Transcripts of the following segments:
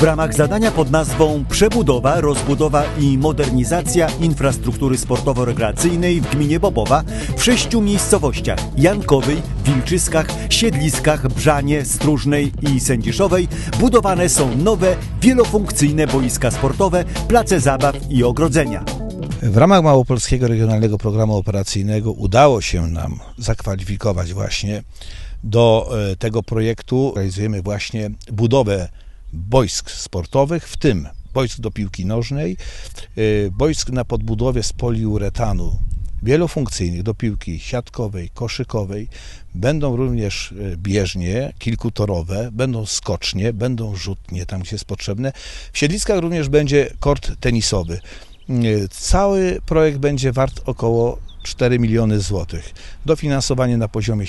W ramach zadania pod nazwą Przebudowa, rozbudowa i modernizacja infrastruktury sportowo-rekreacyjnej w gminie Bobowa w 6 miejscowościach: Jankowej, Wilczyskach, Siedliskach, Brzanie, Stróżnej i Sędziszowej budowane są nowe, wielofunkcyjne boiska sportowe, place zabaw i ogrodzenia. W ramach Małopolskiego Regionalnego Programu Operacyjnego udało się nam zakwalifikować właśnie do tego projektu. Realizujemy właśnie budowę boisk sportowych, w tym boisk do piłki nożnej, boisk na podbudowie z poliuretanu wielofunkcyjnych do piłki siatkowej, koszykowej. Będą również bieżnie, kilkutorowe, będą skocznie, będą rzutnie tam, gdzie jest potrzebne. W Siedliskach również będzie kort tenisowy. Cały projekt będzie wart około 4 miliony złotych. Dofinansowanie na poziomie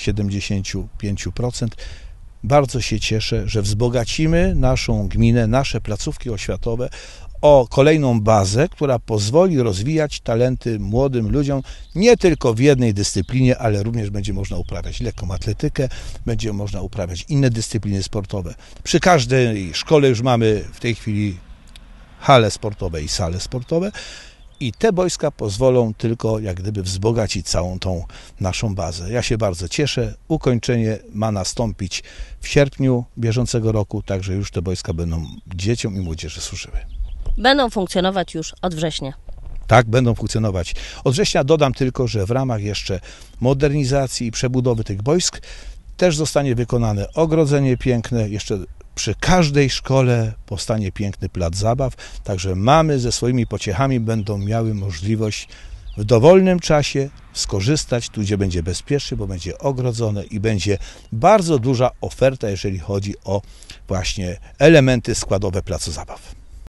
75%. Bardzo się cieszę, że wzbogacimy naszą gminę, nasze placówki oświatowe o kolejną bazę, która pozwoli rozwijać talenty młodym ludziom nie tylko w jednej dyscyplinie, ale również będzie można uprawiać lekką atletykę, będzie można uprawiać inne dyscypliny sportowe. Przy każdej szkole już mamy w tej chwili hale sportowe i sale sportowe i te boiska pozwolą tylko jak gdyby wzbogacić całą tą naszą bazę. Ja się bardzo cieszę. Ukończenie ma nastąpić w sierpniu bieżącego roku, także już te boiska będą dzieciom i młodzieży służyły. Będą funkcjonować już od września. Tak, będą funkcjonować. Od września dodam tylko, że w ramach jeszcze modernizacji i przebudowy tych boisk też zostanie wykonane ogrodzenie piękne, jeszcze przy każdej szkole powstanie piękny plac zabaw, także mamy ze swoimi pociechami będą miały możliwość w dowolnym czasie skorzystać tu, gdzie będzie bezpiecznie, bo będzie ogrodzone i będzie bardzo duża oferta, jeżeli chodzi o właśnie elementy składowe placu zabaw.